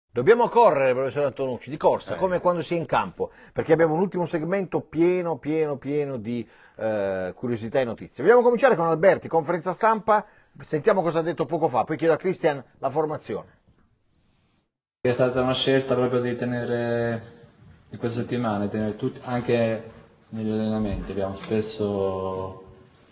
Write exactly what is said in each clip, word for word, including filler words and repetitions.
Dobbiamo correre, professor Antonucci, di corsa, Eh. come quando si è in campo, perché abbiamo un ultimo segmento pieno, pieno, pieno di eh, curiosità e notizie. Vogliamo cominciare con Alberti, conferenza stampa, sentiamo cosa ha detto poco fa, poi chiedo a Cristian la formazione. È stata una scelta proprio di tenere, di queste settimane, tenere tutti, anche negli allenamenti, abbiamo spesso,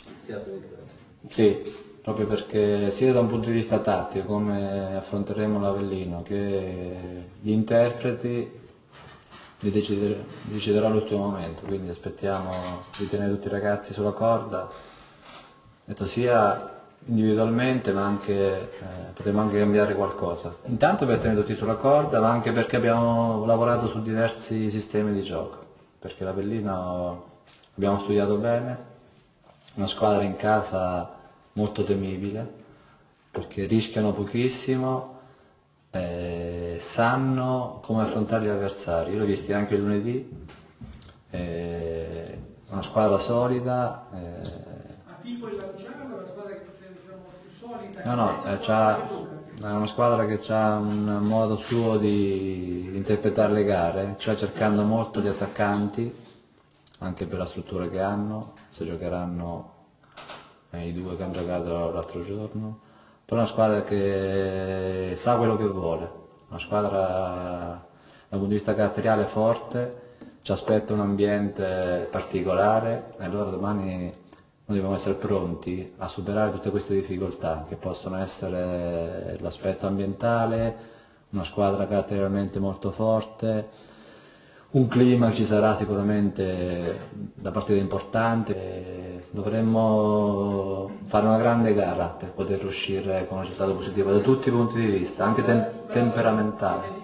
sì, proprio perché sia da un punto di vista tattico, come affronteremo l'Avellino, che gli interpreti li decidere- deciderà all'ultimo momento, quindi aspettiamo di tenere tutti i ragazzi sulla corda, detto sia individualmente ma anche eh, potremmo anche cambiare qualcosa. Intanto per tenere tutti sulla corda, ma anche perché abbiamo lavorato su diversi sistemi di gioco, perché l'Avellino abbiamo studiato bene, una squadra in casa molto temibile, perché rischiano pochissimo, eh, sanno come affrontare gli avversari. Io l'ho visti anche il lunedì, eh, una squadra solida. eh, Tipo il Lanciano, una squadra che diciamo, più solida. No, no, eh, c'ha- è una squadra che ha un modo suo di interpretare le gare, cioè cercando molto gli attaccanti, anche per la struttura che hanno, se giocheranno eh, i due che hanno giocato l'altro giorno, però è una squadra che sa quello che vuole, una squadra dal punto di vista caratteriale forte, ci aspetta un ambiente particolare e allora domani noi dobbiamo essere pronti a superare tutte queste difficoltà che possono essere l'aspetto ambientale, una squadra caratterialmente molto forte, un clima ci sarà sicuramente da partita importante, e dovremmo fare una grande gara per poter uscire con un risultato positivo da tutti i punti di vista, anche tem- temperamentale.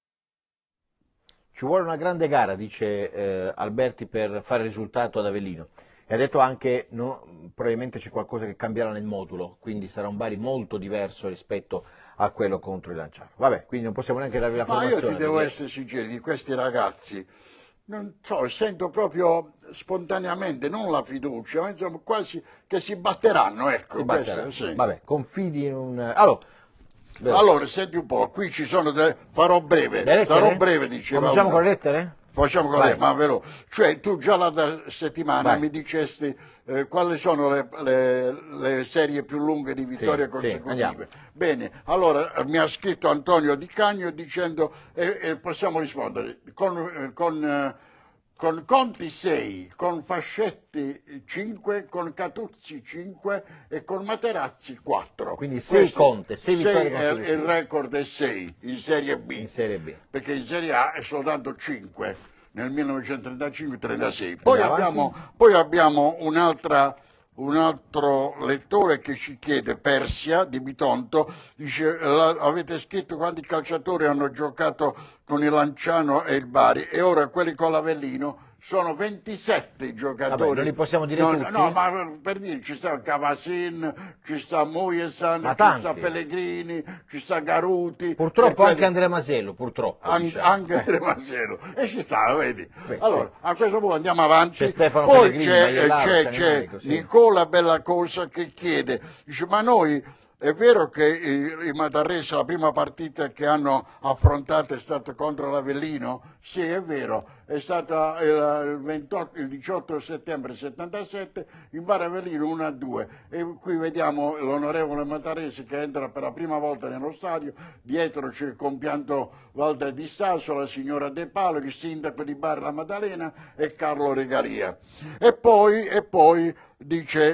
Ci vuole una grande gara, dice eh, Alberti, per fare risultato ad Avellino. E ha detto anche no, probabilmente c'è qualcosa che cambierà nel modulo, quindi sarà un Bari molto diverso rispetto a quello contro il Lanciano. Vabbè, quindi non possiamo neanche darvi la Ma formazione. io ti devo perché... essere sincero, di questi ragazzi, non so, sento proprio spontaneamente, non la fiducia, ma insomma quasi che si batteranno, ecco. Si batterà. questo, sì. Vabbè, confidi in un... Allora, vero. Allora, senti un po', qui ci sono, de... farò breve, Le lettere? sarò breve, diceva Cominciamo uno. con le lettere? Facciamo con Vai. lei, ma vero. Cioè, tu già la settimana Vai. mi dicesti eh, quali sono le, le- le serie più lunghe di vittorie Sì, sì, consecutive. andiamo. Bene, allora eh, mi ha scritto Antonio Di Cagno dicendo, e e possiamo rispondere, con, eh, con, eh, con Conti sei, con Fascetti cinque, con Catuzzi cinque e con Materazzi quattro. Quindi sei Conte, sei vittorie consecutive. Il record è sei in Serie B In Serie B. perché in Serie A è soltanto cinque nel millenovecentotrentacinque trentasei. Poi Andiamo abbiamo, avanti. poi abbiamo un'altra, un altro lettore che ci chiede, Persia di Bitonto, dice la- avete scritto quanti calciatori hanno giocato con il Lanciano e il Bari e ora quelli con l'Avellino. Sono ventisette i giocatori. Vabbè, non li possiamo dire no, tutti? No, ma per dire, ci sta Cavasin, ci sta Muyesan, Ma ci tanti. sta Pellegrini, ci sta Garuti. Purtroppo e quelli- anche Andrea Masello, purtroppo. An- diciamo. anche Remasero e ci sta, vedi. Beh, Allora, sì. a questo punto andiamo avanti. C'è Stefano Poi Pellegrini, c'è, Maiellaro, c'è- c'è Scandinamico, sì. Nicola Bellacosa che chiede, dice, ma noi è vero che i, i Matarresi la prima partita che hanno affrontato è stata contro l'Avellino? Sì, è vero, è stata il, il ventotto, il diciotto settembre settantasette in Bari Avellino uno a due e qui vediamo l'onorevole Matarresi che entra per la prima volta nello stadio, dietro c'è il compianto Walter Di Stasso, la signora De Palo, il sindaco di Bari La Maddalena e Carlo Regaria. E poi, e poi dice,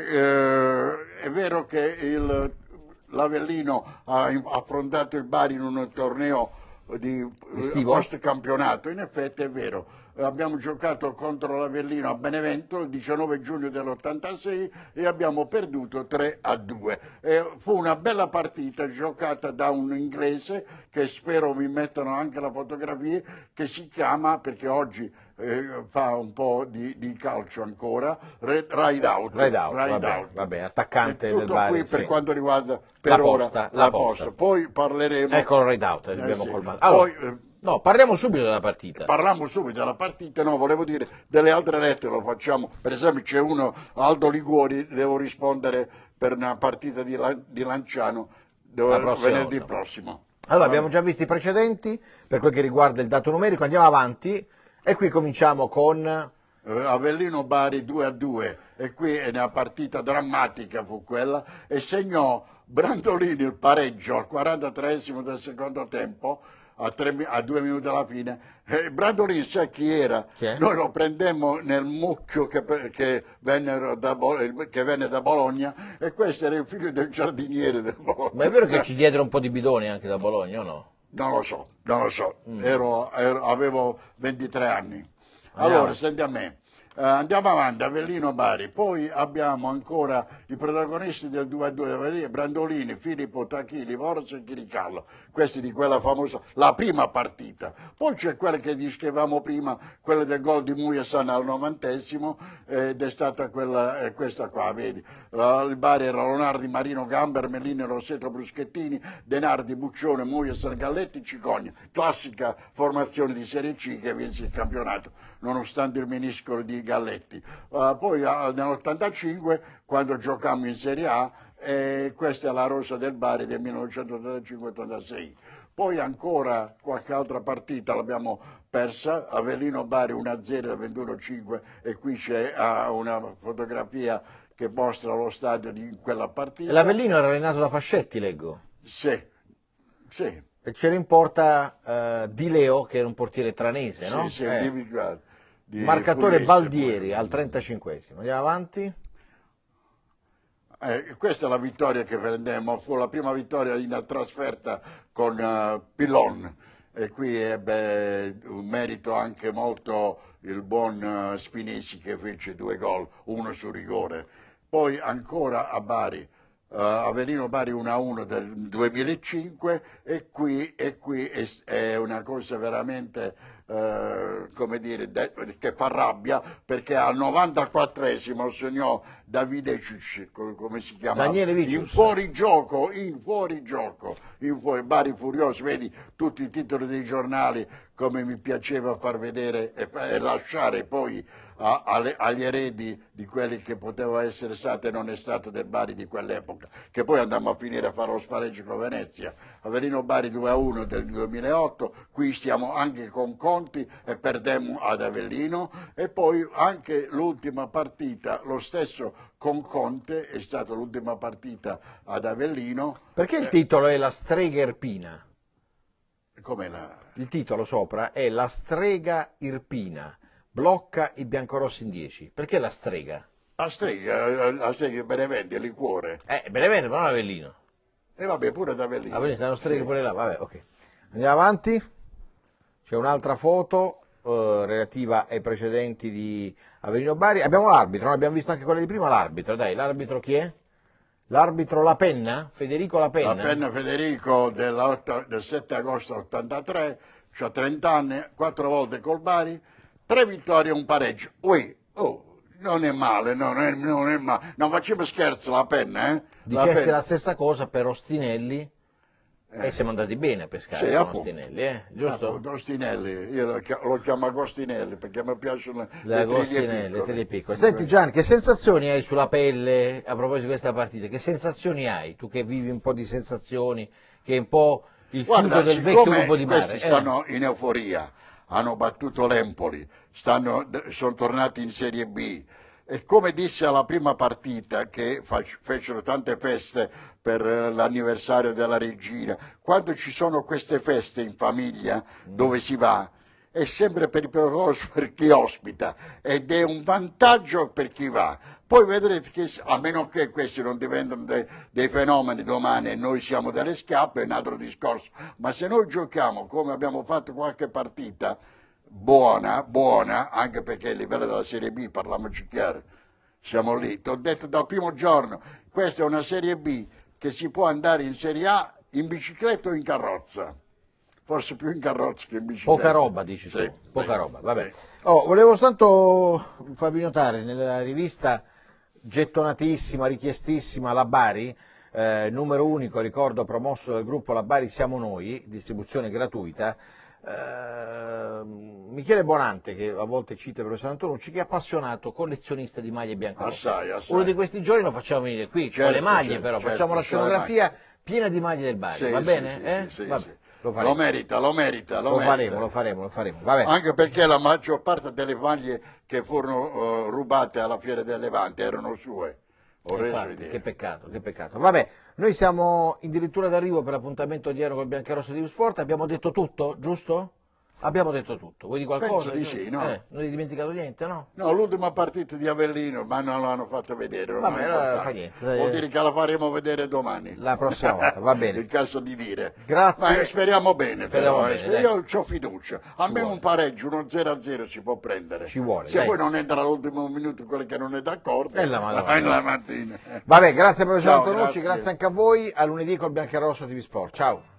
eh, è vero che il l'Avellino ha affrontato il Bari in un torneo di Estivo? post campionato, in effetti è vero. Abbiamo giocato contro l'Avellino a Benevento il diciannove giugno dell'ottantasei e abbiamo perduto tre a due. E fu una bella partita giocata da un inglese che spero mi mettano anche la fotografia, che si chiama, perché oggi eh, fa un po' di, di calcio ancora, Ride Out. Ride out, Ride vabbè, Out. vabbè, attaccante È tutto del Bari, qui per sì. quanto riguarda per La ora posta, la, la posta. posta. Poi parleremo. Ecco il ride out, Eh, abbiamo sì. colmato. Allora, Poi, eh, no, parliamo subito della partita. Parliamo subito della partita, no, volevo dire delle altre lettere, lo facciamo, per esempio c'è uno, Aldo Liguori, devo rispondere per una partita di, Lan- di Lanciano dove- La prossima venerdì volta. prossimo. Allora, abbiamo già visto i precedenti per quel che riguarda il dato numerico, andiamo avanti e qui cominciamo con... Eh, Avellino Bari due a due, e qui è una partita drammatica, fu quella, e segnò Brandolini il pareggio al quarantatreesimo del secondo tempo, a, tre, a due minuti dalla fine. Eh, Brandolini sai chi era? Chi è? Noi lo prendemmo nel mucchio che, che, vennero da, Bo- che venne da Bologna, e questo era il figlio del giardiniere del Bologna. Ma è vero che ci diedero un po' di bidoni anche da Bologna o no? Non lo so, non lo so, Mm. ero, ero- avevo ventitré anni. Andiamo. Allora, senti a me, Eh, andiamo avanti, Avellino Bari, poi abbiamo ancora i protagonisti del due a due, Brandolini, Filippo Tachili, Voros e Chiricallo, questi di quella famosa, la prima partita. Poi c'è quella che descrivevamo prima, quella del gol di Muyesan al novantesimo, ed è stata quella, eh, questa qua, vedi, La- il Bari era Lonardi, Marino, Gamber, Mellini, Rossetto, Bruschettini, Denardi, Buccione, Muyesan, Galletti, Cicogna, classica formazione di Serie C che vinse il campionato, nonostante il meniscolo di Galletti. Uh, poi uh, nell'ottantacinque, quando giocammo in Serie A, eh, questa è la rosa del Bari del millenovecentottantacinque ottantasei. Poi ancora qualche altra partita l'abbiamo persa, Avellino Bari uno a zero da ventuno a cinque, e qui c'è uh, una fotografia che mostra lo stadio di quella partita. L'Avellino era allenato da Fascetti, leggo. Sì, sì. E c'era in porta eh, Di Leo, che era un portiere tranese, no? Sì, sì, Eh. di- di Marcatore Pugliese, Baldieri pure. al trentacinquesimo. Andiamo avanti. Eh, questa è la vittoria che prendemmo, fu la prima vittoria in trasferta con uh, Pillon, e qui ebbe un merito anche molto il buon uh, Spinesi, che fece due gol, uno su rigore. Poi ancora a Bari, uh, Avellino Bari uno a uno del duemilacinque, e qui, e qui è, è una cosa veramente... Uh, come dire, de- che fa rabbia, perché al novantaquattresimo segnò Davide Ciucci, co- come si chiama? Daniele in Vicius. fuorigioco, in fuorigioco, in fuori, Bari furiosi, vedi tutti i titoli dei giornali, come mi piaceva far vedere e, e lasciare poi a- alle- agli eredi di quelli che poteva essere stato e non è stato del Bari di quell'epoca, che poi andammo a finire a fare lo spareggio con Venezia. Avellino Bari due a uno del duemilaotto, qui stiamo anche con Conti e perdemmo ad Avellino, e poi anche l'ultima partita, lo stesso con Conte, è stata l'ultima partita ad Avellino. Perché il Eh, titolo è La strega irpina? come la... Il titolo sopra è La strega irpina, blocca i biancorossi in dieci. Perché la strega? La strega, la strega Beneventi, il liquore. Eh, Benevento, ma non Avellino. E vabbè, pure ad Avellino. Avellino, stanno streghe Sì. pure là, vabbè, ok. Andiamo avanti. C'è un'altra foto eh, relativa ai precedenti di Avellino Bari. Abbiamo l'arbitro, no? Abbiamo visto anche quella di prima, l'arbitro. Dai, l'arbitro chi è? L'arbitro La Penna? Federico La Penna? La Penna Federico della otta- del sette agosto ottantatré, cioè trenta anni, quattro volte col Bari, tre vittorie e un pareggio. Ui, oh, non è male, no, non, è, non è male. Non facciamo scherzo, La Penna, eh? La Dicesti Penna. la stessa cosa per Ostinelli e siamo andati bene a pescare Sì, con appunto. Ostinelli, eh? Giusto? Appunto, Ostinelli, io lo, chia- lo chiamo Agostinelli perché mi piacciono Le le triglie Agostinelli, le piccole. tele piccole. Senti Gian, che sensazioni hai sulla pelle a proposito di questa partita? Che sensazioni hai? Tu che vivi un po' di sensazioni, che è un po' il Guarda, fiuto del vecchio siccome lupo di mare. questi eh. stanno in euforia, hanno battuto l'Empoli, stanno, sono tornati in Serie B, e come disse alla prima partita, che fac- fecero tante feste per eh, l'anniversario della regina, quando ci sono queste feste in famiglia dove si va, è sempre pericoloso per chi ospita ed è un vantaggio per chi va. Poi vedrete che, a meno che questi non diventano de- dei fenomeni domani e noi siamo delle schiappe, è un altro discorso. Ma se noi giochiamo come abbiamo fatto qualche partita, buona, buona, anche perché il livello della Serie B, parliamoci chiaro, siamo lì. Ti ho detto dal primo giorno, questa è una Serie B che si può andare in Serie A in bicicletta o in carrozza. Forse più in carrozza che in bicicletta. Poca roba, dici Sì, tu. Poca sì, roba, vabbè. sì. Oh, volevo soltanto farvi notare, nella rivista gettonatissima, richiestissima, La Bari, eh, numero unico, ricordo, promosso dal gruppo La Bari Siamo Noi, distribuzione gratuita, eh, Michele Bonante, che a volte cita il professor Antonucci, che è appassionato collezionista di maglie bianco. Assai, assai. Uno di questi giorni lo facciamo venire qui, con Certo, le maglie certo, però, certo, facciamo la con le scenografia piena di maglie del Bari, Sì, va sì, bene? sì, eh? sì, sì, Vabbè, sì. Lo, Lo faremo. merita, lo merita, lo, Lo merita. faremo, lo faremo, lo faremo. Vabbè. Anche perché la maggior parte delle maglie che furono uh, rubate alla Fiera del Levante erano sue. Ho reso Infatti, idea. che peccato, che peccato. Vabbè, noi siamo addirittura d'arrivo per l'appuntamento odierno col Biancarosso di Sport. Abbiamo detto tutto, giusto? Abbiamo detto tutto. Vuoi di qualcosa? Penso di sì, no? Eh, non hai dimenticato niente, no? No, l'ultima partita di Avellino, ma non l'hanno fatta vedere. Non Vabbè, è allora importante. fa niente. Vuol dire che la faremo vedere domani. La prossima volta, va bene. Il caso di dire. Grazie. Ma speriamo bene, Speriamo però. bene, eh. Io ho fiducia. Almeno vuole. un pareggio, uno zero a zero si può prendere. Ci vuole, Se dai. poi non entra all'ultimo minuto quello che non è d'accordo, È la Madonna. è la mattina. Vabbè, grazie professor Ciao, Antonucci, grazie. grazie anche a voi. A lunedì col Biancarosso T V Sport. Ciao.